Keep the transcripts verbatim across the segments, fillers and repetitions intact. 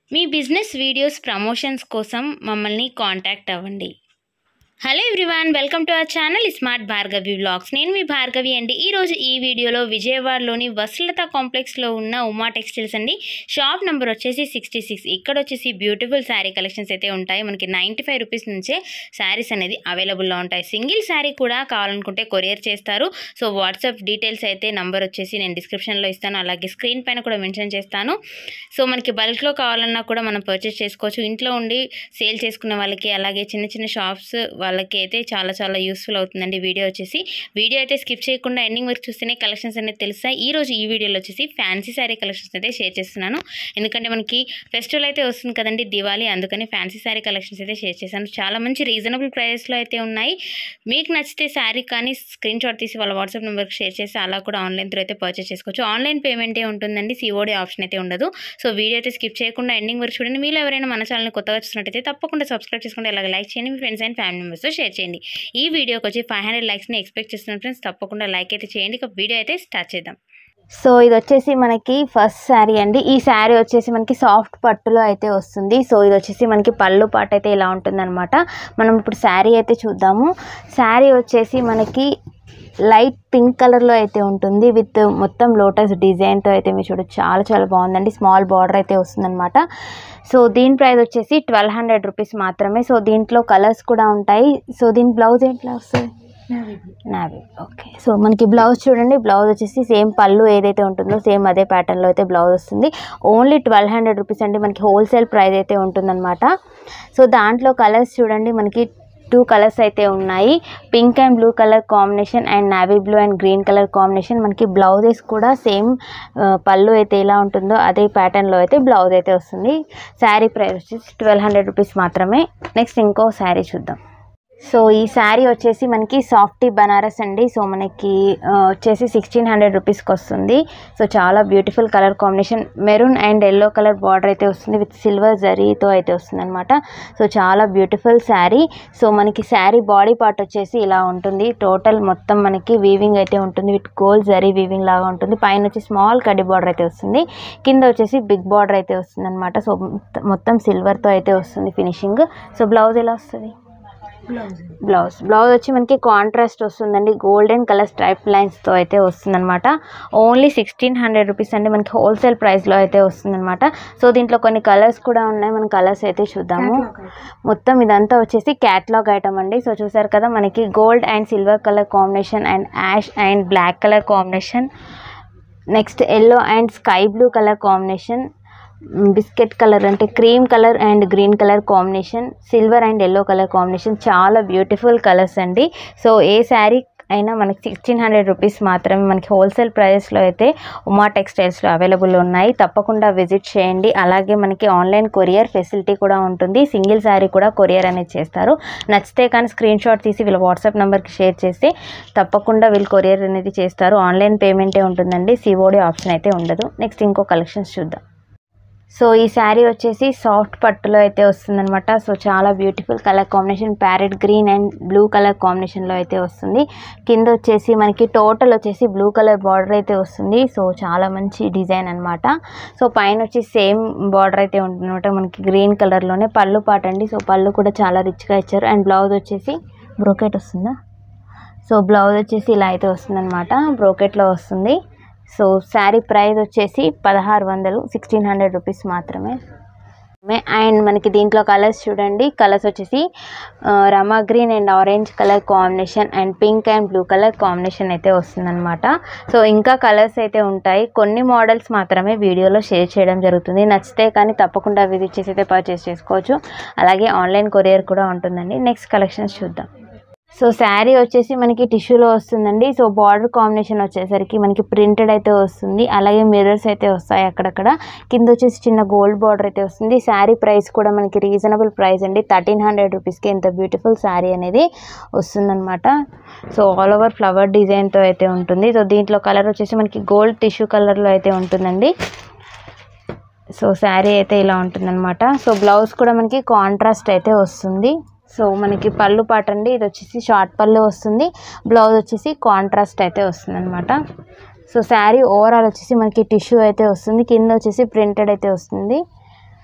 మీ business videos promotions కోసం మమ్మల్ని contact అవ్వండి. Hello everyone, welcome to our channel smart Bhargavi vlogs. నేను మీ భార్గవి అండి. ఈరోజు ఈ వీడియోలో విజయవాడలోని వసులత కాంప్లెక్స్లో ఉన్న ఉమా టెక్స్టైల్స్ అండి. షాప్ నెంబర్ వచ్చేసి సిక్స్టీ సిక్స్. ఇక్కడ వచ్చేసి బ్యూటిఫుల్ శారీ కలెక్షన్స్ అయితే ఉంటాయి. మనకి నైంటీ ఫైవ్ రూపీస్ నుంచే శారీస్ అనేది అవైలబుల్లో ఉంటాయి. సింగిల్ శారీ కూడా కావాలనుకుంటే కొరియర్ చేస్తారు. సో వాట్సాప్ డీటెయిల్స్ అయితే నంబర్ వచ్చేసి నేను డిస్క్రిప్షన్లో ఇస్తాను, అలాగే స్క్రీన్ పైన కూడా మెన్షన్ చేస్తాను. సో మనకి బల్క్లో కావాలన్నా కూడా మనం పర్చేస్ చేసుకోవచ్చు. ఇంట్లో ఉండి సేల్ చేసుకునే వాళ్ళకి, అలాగే చిన్న చిన్న షాప్స్ వాళ్ళకి అయితే చాలా చాలా యూస్ఫుల్ అవుతుందండి. వీడియో వచ్చేసి వీడియో అయితే స్కిప్ చేయకుండా ఎండింగ్ వరకు చూస్తేనే కలెక్షన్స్ అనేది తెలుస్తాయి. ఈ రోజు ఈ వీడియోలో వచ్చేసి ఫ్యాన్సీ శారీ కలెక్షన్స్ అయితే షేర్ చేస్తున్నాను. ఎందుకంటే మనకి ఫెస్టివల్ అయితే వస్తుంది కదండి, దివాళీ, అందుకని ఫ్యాన్సీ శారీ కలెక్షన్స్ అయితే షేర్ చేశాను. చాలా మంచి రీజనబుల్ ప్రైస్లో అయితే ఉన్నాయి. మీకు నచ్చితే శారీ కానీ స్క్రీన్ షాట్ తీసి వాళ్ళ వాట్సాప్ నెంబర్కి షేర్ చేసి అలా కూడా ఆన్లైన్ త్రూ అయితే పర్చేస్ చేసుకోవచ్చు. ఆన్లైన్ పేమెంటే ఉంటుందండి, సిఓడి ఆప్షన్ అయితే ఉండదు. సో వీడియో అయితే స్కిప్ చేయకుండా ఎండింగ్ వరకు చూడండి. మీరు ఎవరైనా మన ఛానల్ని కొత్తగా చూసినట్టయితే తప్పకుండా సబ్స్క్రైబ్ చేసుకోండి, అలాగే లైక్ చేయండి, మీ ఫ్రెండ్స్ అండ్ ఫ్యామిలీ మెంబర్స్తో షేర్ చేయండి. ఈ వీడియోకి వచ్చి ఫైవ్ హండ్రెడ్ లైక్స్ని ఎక్స్పెక్ట్ చేస్తున్నాను ఫ్రెండ్స్. తప్పకుండా లైక్ అయితే చేయండి. ఇక వీడియో అయితే స్టార్ట్ చేద్దాం. సో ఇది వచ్చేసి మనకి ఫస్ట్ శారీ అండి. ఈ శారీ వచ్చేసి మనకి సాఫ్ట్ పట్టులో అయితే వస్తుంది. సో ఇది వచ్చేసి మనకి పళ్ళు పాట అయితే ఇలా ఉంటుందన్నమాట. మనం ఇప్పుడు శారీ అయితే చూద్దాము. శారీ వచ్చేసి మనకి లైట్ పింక్ కలర్లో అయితే ఉంటుంది, విత్ మొత్తం లోటస్ డిజైన్తో అయితే మీరు చూడొచ్చు. చాలా చాలా బాగుందండి. స్మాల్ బార్డర్ అయితే వస్తుందన్నమాట. సో దీని ప్రైస్ వచ్చేసి ట్వెల్వ్ హండ్రెడ్ రూపీస్ మాత్రమే. సో దీంట్లో కలర్స్ కూడా ఉంటాయి. సో దీని బ్లౌజ్ ఎట్లా వస్తుంది? నావీ. ఓకే. సో మనకి బ్లౌజ్ చూడండి. బ్లౌజ్ వచ్చేసి సేమ్ పళ్ళు ఏదైతే ఉంటుందో సేమ్ అదే ప్యాటర్న్లో అయితే బ్లౌజ్ వస్తుంది. ఓన్లీ ట్వెల్వ్ హండ్రెడ్ రూపీస్ అండి. మనకి హోల్సేల్ ప్రైస్ అయితే ఉంటుందన్నమాట. సో దాంట్లో కలర్స్ చూడండి, మనకి టూ కలర్స్ అయితే ఉన్నాయి. Pink and blue colour combination and navy blue and green colour combination. మనకి బ్లౌజెస్ కూడా సేమ్ పళ్ళు అయితే ఎలా ఉంటుందో అదే ప్యాటర్న్లో అయితే బ్లౌజ్ అయితే వస్తుంది. శారీ ప్రైస్ వచ్చేసి ట్వెల్వ్ హండ్రెడ్ రూపీస్ మాత్రమే. నెక్స్ట్ ఇంకో శారీ చూద్దాం. సో ఈ శారీ వచ్చేసి మనకి సాఫ్టీ బనారస్ అండి. సో మనకి వచ్చేసి సిక్స్టీన్ హండ్రెడ్ రూపీస్కి వస్తుంది. సో చాలా beautiful colour combination, maroon and yellow colour border అయితే వస్తుంది, విత్ సిల్వర్ జరీతో అయితే వస్తుంది అనమాట. సో చాలా బ్యూటిఫుల్ శారీ. సో మనకి శారీ బాడీ పార్ట్ వచ్చేసి ఇలా ఉంటుంది. టోటల్ మొత్తం మనకి వీవింగ్ అయితే ఉంటుంది, విత్ గోల్డ్ జరీ వీవింగ్ లాగా ఉంటుంది. పైన వచ్చి స్మాల్ కడ్డీ బార్డర్ అయితే వస్తుంది, కింద వచ్చేసి బిగ్ బార్డర్ అయితే వస్తుంది అనమాట. సో మొత్తం సిల్వర్తో అయితే వస్తుంది ఫినిషింగ్. సో బ్లౌజ్ ఎలా వస్తుంది? బ్లౌజ్ బ్లౌజ్ వచ్చి మనకి కాంట్రాస్ట్ వస్తుందండి. గోల్డెన్ కలర్ స్ట్రైప్ లైన్స్తో అయితే వస్తుందన్నమాట. ఓన్లీ సిక్స్టీన్ హండ్రెడ్ రూపీస్ అండి. మనకి హోల్సేల్ ప్రైస్లో అయితే వస్తుందన్నమాట. సో దీంట్లో కొన్ని కలర్స్ కూడా ఉన్నాయి. మనం కలర్స్ అయితే చూద్దాము. మొత్తం ఇదంతా వచ్చేసి క్యాటలాగ్ ఐటమ్ అండి. సో చూసారు కదా, మనకి gold and silver colour combination and ash and black colour combination, next yellow and sky blue colour combination, biscuit colour అంటే cream colour and green colour combination, silver and yellow colour combination. చాలా beautiful colours అండి. So ఏ శారీ అయినా మనకి sixteen hundred rupees మాత్రమే. మనకి wholesale ప్రైస్లో అయితే ఉమా టెక్స్టైల్స్లో అవైలబుల్ ఉన్నాయి. తప్పకుండా విజిట్ చేయండి. అలాగే మనకి ఆన్లైన్ కొరియర్ ఫెసిలిటీ కూడా ఉంటుంది. సింగిల్ శారీ కూడా కొరియర్ అనేది చేస్తారు. నచ్చితే కానీ స్క్రీన్ షాట్ తీసి వీళ్ళ వాట్సాప్ నెంబర్కి షేర్ చేస్తే తప్పకుండా వీళ్ళు కొరియర్ అనేది చేస్తారు. ఆన్లైన్ పేమెంటే ఉంటుందండి, సిఓడి ఆప్షన్ అయితే ఉండదు. నెక్స్ట్ ఇంకో కలెక్షన్స్ చూద్దాం. సో ఈ శారీ వచ్చేసి సాఫ్ట్ పట్టులో అయితే వస్తుందన్నమాట. సో చాలా beautiful colour combination, parrot green and blue colour కాంబినేషన్లో అయితే వస్తుంది. కింద వచ్చేసి మనకి టోటల్ వచ్చేసి బ్లూ కలర్ బార్డర్ అయితే వస్తుంది. సో చాలా మంచి డిజైన్ అనమాట. సో పైన వచ్చి సేమ్ బార్డర్ అయితే ఉంటుందన్నమాట. మనకి గ్రీన్ కలర్లోనే పళ్ళు పాట అండి. సో పళ్ళు కూడా చాలా రిచ్గా ఇచ్చారు. అండ్ బ్లౌజ్ వచ్చేసి బ్రోకెట్ వస్తుందా? సో బ్లౌజ్ వచ్చేసి ఇలా అయితే వస్తుందన్నమాట, బ్రోకెట్లో వస్తుంది. సో శారీ ప్రైస్ వచ్చేసి పదహారు వందలు సిక్స్టీన్ హండ్రెడ్ రూపీస్ మాత్రమే. అండ్ మనకి దీంట్లో కలర్స్ చూడండి. కలర్స్ వచ్చేసి Rama green and orange colour combination and pink and blue colour combination అయితే వస్తుందన్నమాట. సో ఇంకా కలర్స్ అయితే ఉంటాయి. కొన్ని మోడల్స్ మాత్రమే వీడియోలో షేర్ చేయడం జరుగుతుంది. నచ్చితే కానీ తప్పకుండా విజిట్ చేసి అయితే పర్చేస్ చేసుకోవచ్చు. అలాగే ఆన్లైన్ కొరియర్ కూడా ఉంటుందండి. నెక్స్ట్ కలెక్షన్స్ చూద్దాం. సో శారీ వచ్చేసి మనకి టిష్యూలో వస్తుందండి. సో బార్డర్ కాంబినేషన్ వచ్చేసరికి మనకి ప్రింటెడ్ అయితే వస్తుంది. అలాగే మిర్రర్స్ అయితే వస్తాయి అక్కడక్కడ. కింద వచ్చేసి చిన్న గోల్డ్ బార్డర్ అయితే వస్తుంది. శారీ ప్రైస్ కూడా మనకి రీజనబుల్ ప్రైస్ అండి. థర్టీన్ హండ్రెడ్ రూపీస్కి ఎంత బ్యూటిఫుల్ శారీ అనేది వస్తుందన్నమాట. సో ఆల్ ఓవర్ ఫ్లవర్ డిజైన్తో అయితే ఉంటుంది. సో దీంట్లో కలర్ వచ్చేసి మనకి గోల్డ్ టిష్యూ కలర్లో అయితే ఉంటుందండి. సో శారీ అయితే ఇలా ఉంటుందన్నమాట. సో బ్లౌజ్ కూడా మనకి కాంట్రాస్ట్ అయితే వస్తుంది. సో మనకి పళ్ళు పాట అండి. ఇది వచ్చేసి షార్ట్ పళ్ళు వస్తుంది. బ్లౌజ్ వచ్చేసి కాంట్రాస్ట్ అయితే వస్తుంది అనమాట. సో శారీ ఓవరాల్ వచ్చేసి మనకి టిష్యూ అయితే వస్తుంది. కింద వచ్చేసి ప్రింటెడ్ అయితే వస్తుంది.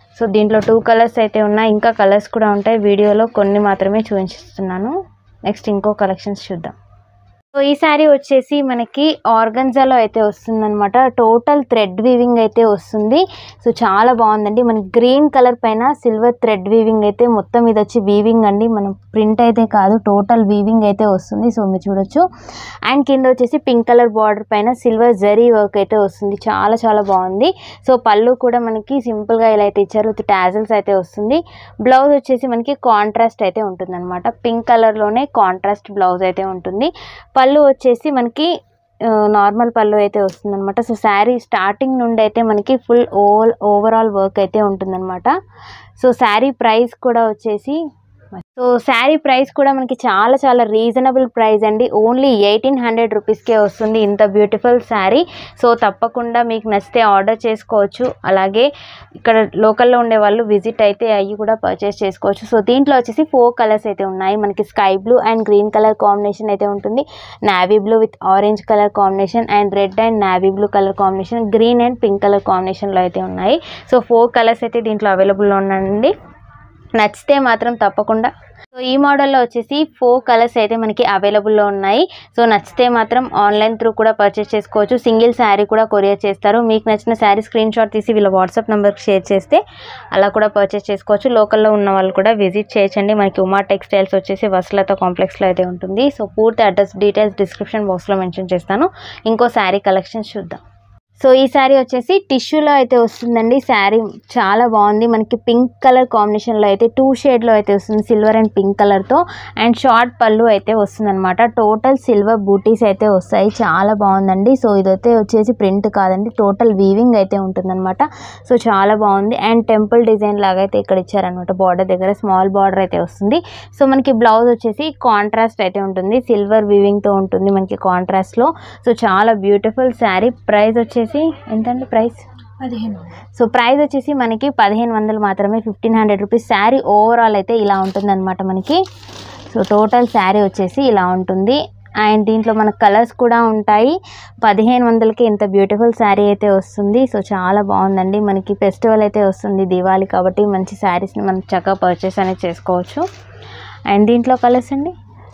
సో దీంట్లో టూ కలర్స్ అయితే ఉన్నాయి, ఇంకా కలర్స్ కూడా ఉంటాయి. వీడియోలో కొన్ని మాత్రమే చూపిస్తున్నాను. నెక్స్ట్ ఇంకో కలెక్షన్స్ చూద్దాం. సో ఈ శారీ వచ్చేసి మనకి ఆర్గన్జాలో అయితే వస్తుందన్నమాట. టోటల్ థ్రెడ్ వీవింగ్ అయితే వస్తుంది. సో చాలా బాగుందండి. మనకి గ్రీన్ కలర్ పైన సిల్వర్ థ్రెడ్ వీవింగ్ అయితే మొత్తం ఇది వచ్చి వీవింగ్ అండి, మనం ప్రింట్ అయితే కాదు, టోటల్ వీవింగ్ అయితే వస్తుంది. సో మీరు చూడొచ్చు. అండ్ కింద వచ్చేసి పింక్ కలర్ బార్డర్ పైన సిల్వర్ జరీ వర్క్ అయితే వస్తుంది. చాలా చాలా బాగుంది. సో పళ్ళు కూడా మనకి సింపుల్గా ఇలా అయితే ఇచ్చారు, విత్ టాజిల్స్ అయితే వస్తుంది. బ్లౌజ్ వచ్చేసి మనకి కాంట్రాస్ట్ అయితే ఉంటుంది అనమాట. పింక్ కలర్లోనే కాంట్రాస్ట్ బ్లౌజ్ అయితే ఉంటుంది. పళ్ళు వచ్చేసి మనకి నార్మల్ పళ్ళు అయితే వస్తుంది అనమాట. సో శారీ స్టార్టింగ్ నుండి అయితే మనకి ఫుల్ ఓవర్ ఓవరాల్ వర్క్ అయితే ఉంటుందన్నమాట. సో శారీ ప్రైస్ కూడా వచ్చేసి సో శారీ ప్రైస్ కూడా మనకి చాలా చాలా రీజనబుల్ ప్రైస్ అండి. ఓన్లీ ఎయిటీన్ హండ్రెడ్ రూపీస్కే వస్తుంది ఇంత బ్యూటిఫుల్ శారీ. సో తప్పకుండా మీకు నచ్చితే ఆర్డర్ చేసుకోవచ్చు. అలాగే ఇక్కడ లోకల్లో ఉండే వాళ్ళు విజిట్ అయితే అయ్యి కూడా పర్చేస్ చేసుకోవచ్చు. సో దీంట్లో వచ్చేసి ఫోర్ కలర్స్ అయితే ఉన్నాయి. మనకి sky blue and green colour combination అయితే ఉంటుంది, navy blue with orange colour combination, and red and navy blue colour combination, green and pink colour కాంబినేషన్లో అయితే ఉన్నాయి. సో ఫోర్ కలర్స్ అయితే దీంట్లో అవైలబుల్లో ఉన్నాయండి. నచ్చితే మాత్రం తప్పకుండా. సో ఈ మోడల్లో వచ్చేసి ఫోర్ కలర్స్ అయితే మనకి అవైలబుల్లో ఉన్నాయి. సో నచ్చితే మాత్రం ఆన్లైన్ త్రూ కూడా పర్చేస్ చేసుకోవచ్చు. సింగిల్ శారీ కూడా కొరియర్ చేస్తారు. మీకు నచ్చిన శారీ స్క్రీన్ షాట్ తీసి వీళ్ళ వాట్సాప్ నెంబర్కి షేర్ చేస్తే అలా కూడా పర్చేస్ చేసుకోవచ్చు. లోకల్లో ఉన్న వాళ్ళు కూడా విజిట్ చేయొచ్చండి. మనకి ఉమా టెక్స్టైల్స్ వచ్చేసి వసలత కాంప్లెక్స్లో అయితే ఉంటుంది. సో పూర్తి అడ్రస్ డీటెయిల్స్ డిస్క్రిప్షన్ బాక్స్లో మెన్షన్ చేస్తాను. ఇంకో శారీ కలెక్షన్స్ చూద్దాం. సో ఈ శారీ వచ్చేసి టిష్యూలో అయితే వస్తుందండి. శారీ చాలా బాగుంది. మనకి పింక్ కలర్ కాంబినేషన్లో అయితే టూ షేడ్లో అయితే వస్తుంది, సిల్వర్ అండ్ పింక్ కలర్తో. అండ్ షార్ట్ పళ్ళు అయితే వస్తుందన్నమాట. టోటల్ సిల్వర్ బూటీస్ అయితే వస్తాయి. చాలా బాగుందండి. సో ఇదైతే వచ్చేసి ప్రింట్ కాదండి, టోటల్ వీవింగ్ అయితే ఉంటుందన్నమాట. సో చాలా బాగుంది. అండ్ టెంపుల్ డిజైన్ లాగా అయితే ఇక్కడ ఇచ్చారనమాట. బార్డర్ దగ్గర స్మాల్ బార్డర్ అయితే వస్తుంది. సో మనకి బ్లౌజ్ వచ్చేసి కాంట్రాస్ట్ అయితే ఉంటుంది, సిల్వర్ వీవింగ్తో ఉంటుంది మనకి కాంట్రాస్ట్లో. సో చాలా బ్యూటిఫుల్ శారీ. ప్రైస్ వచ్చేసి ఎంతండి? ప్రైస్ పదిహేను. సో ప్రైస్ వచ్చేసి మనకి పదిహేను వందలు మాత్రమే, fifteen hundred rupees. Saree overall అయితే ఇలా ఉంటుంది అనమాట మనకి. సో టోటల్ శారీ వచ్చేసి ఇలా ఉంటుంది. అండ్ దీంట్లో మనకు కలర్స్ కూడా ఉంటాయి. పదిహేను వందలకి ఇంత బ్యూటిఫుల్ శారీ అయితే వస్తుంది. సో చాలా బాగుందండి. మనకి ఫెస్టివల్ అయితే వస్తుంది, దివాళీ, కాబట్టి మంచి శారీస్ని మనం చక్కగా పర్చేస్ అనేది చేసుకోవచ్చు. అండ్ దీంట్లో కలర్స్ అండి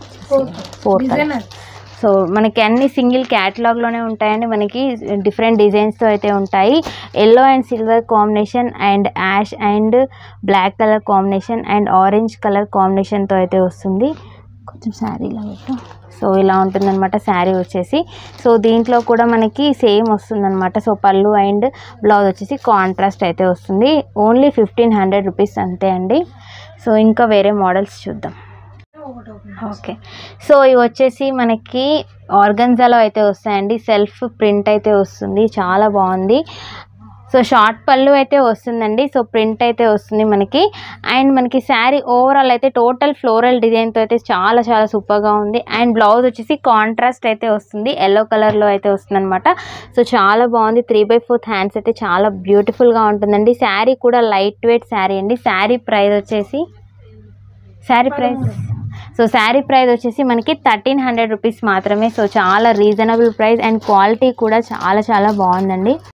ఫోర్ కలర్స్. సో మనకి అన్ని సింగిల్ క్యాటలాగ్లోనే ఉంటాయండి. మనకి డిఫరెంట్ డిజైన్స్తో అయితే ఉంటాయి. Yellow and silver combination, and ash and black colour combination, and orange colour కాంబినేషన్తో అయితే వస్తుంది. కొంచెం శారీ ఇలా పెట్టు. సో ఇలా ఉంటుందన్నమాట శారీ వచ్చేసి. సో దీంట్లో కూడా మనకి సేమ్ వస్తుందన్నమాట. సో పళ్ళు అండ్ బ్లౌజ్ వచ్చేసి కాంట్రాస్ట్ అయితే వస్తుంది. ఓన్లీ ఫిఫ్టీన్ హండ్రెడ్ రూపీస్ అంతే అండి. సో ఇంకా వేరే మోడల్స్ చూద్దాం. ఓకే. సో ఇవి వచ్చేసి మనకి ఆర్గన్జాలో అయితే వస్తాయండి. సెల్ఫ్ ప్రింట్ అయితే వస్తుంది, చాలా బాగుంది. సో షార్ట్ పళ్ళు అయితే వస్తుందండి. సో ప్రింట్ అయితే వస్తుంది మనకి. అండ్ మనకి శారీ ఓవరాల్ అయితే టోటల్ ఫ్లోరల్ డిజైన్తో అయితే చాలా చాలా సూపర్గా ఉంది. అండ్ బ్లౌజ్ వచ్చేసి కాంట్రాస్ట్ అయితే వస్తుంది, ఎల్లో కలర్లో అయితే వస్తుంది అనమాట. సో చాలా బాగుంది. త్రీ బై ఫోర్త్ హ్యాండ్స్ అయితే చాలా బ్యూటిఫుల్గా ఉంటుందండి. శారీ కూడా లైట్ వెయిట్ శారీ అండి. శారీ ప్రైస్ వచ్చేసి saree price so saree price వచ్చేసి మనకి థర్టీన్ హండ్రెడ్ రూపీస్ మాత్రమే. సో చాలా రీజనబుల్ ప్రైస్. అండ్ క్వాలిటీ కూడా చాలా చాలా బాగుందండి.